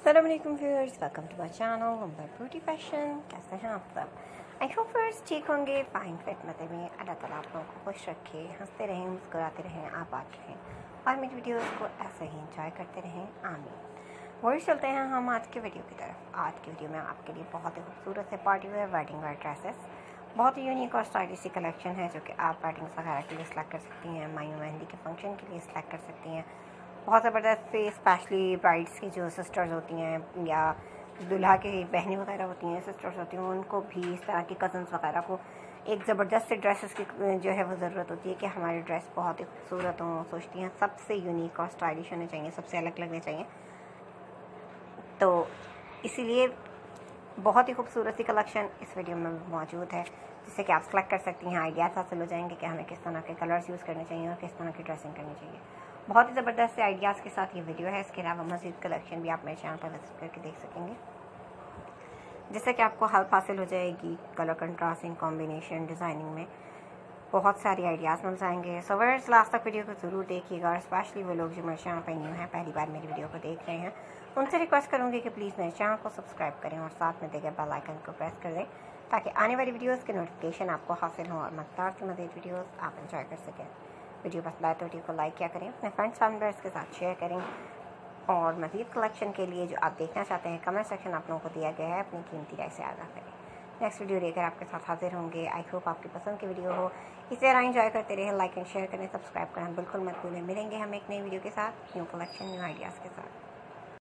अस्सलाम वालेकुम viewers, welcome to my channel Mumbai beauty fashion. कैसे हैं आप सब? आई होप व्यूअर्स ठीक होंगे, फाइन फिट मज़े में। अल्लाह ताला आप लोगों को खुश रखे, हंसते रहें, मुस्कुराते रहें, आबाद रहें और मेरी वीडियोस को ऐसे ही इंजॉय करते रहें। आमीन। वही चलते हैं हम आज के वीडियो की तरफ। आज की वीडियो में आपके लिए बहुत ही खूबसूरत से party wear wedding wear dresses, बहुत ही यूनिक और स्टाइलिश सी कलेक्शन है जो कि आप वेडिंग्स वगैरह के लिए सिलेक्ट कर सकती हैं, मायू मेहंदी के फंक्शन के लिए सिलेक्ट कर सकती हैं। बहुत ज़बरदस्त से स्पेशली ब्राइड्स की जो सिस्टर्स होती हैं या दूल्हा की बहनें वगैरह होती हैं, सिस्टर्स होती हैं, उनको भी इस तरह की कज़न्स वगैरह को एक ज़बरदस्त से ड्रेसेस की जो है वो ज़रूरत होती है कि हमारे ड्रेस बहुत ही खूबसूरत हों। सोचती हैं सबसे यूनिक और स्टाइलिश होने चाहिए, सबसे अलग लगने चाहिए। तो इसीलिए बहुत ही खूबसूरत सी कलेक्शन इस वीडियो में मौजूद है, जिससे कि आप सेलेक्ट कर सकती हैं। आइडियाज़ हासिल हो जाएंगे कि हमें किस तरह के कलर्स यूज़ करने चाहिए और किस तरह की ड्रेसिंग करनी चाहिए। बहुत ही ज़बरदस्त से आइडियाज़ के साथ ये वीडियो है। इसके अलावा मज़ीद कलेक्शन भी आप मेरे चैनल पर विजिट करके देख सकेंगे, जिससे कि आपको हेल्प हासिल हो जाएगी कलर कंट्रास्टिंग, कॉम्बिनेशन, डिज़ाइनिंग में बहुत सारी आइडियाज़ मिल जाएंगे। सो व्यूअर्स, लास्ट तक वीडियो को ज़रूर देखिएगा और स्पेशली वो लोग जो मेरे चैनल पर न्यू हैं, पहली बार मेरी वीडियो को देख रहे हैं, उनसे रिक्वेस्ट करूँगी कि प्लीज़ मेरे चैनल को सब्सक्राइब करें और साथ में देखे बेल आइकन को प्रेस कर दें ताकि आने वाली वीडियोज़ के नोटिफिकेशन आपको हासिल हो और मज़ेदार से मज़ीद वीडियोज़ आप इंजॉय कर सकें। वीडियो पसंद आए तो वीडियो को लाइक किया करें, अपने फ्रेंड्स फैमिलीज़ के साथ शेयर करें और मज़ीद कलेक्शन के लिए जो आप देखना चाहते हैं कमेंट सेक्शन आप लोगों को दिया गया है, अपनी कीमती राय से आगाह करें। नेक्स्ट वीडियो लेकर आपके साथ हाजिर होंगे। आई होप आपकी पसंद की वीडियो हो। इसे तरह एंजॉय करते रहे, लाइक एंड शेयर करें, सब्सक्राइब करना बिल्कुल मत भूलें। मिलेंगे हम एक नई वीडियो के साथ, न्यू कलेक्शन, न्यू आइडियाज़ के साथ।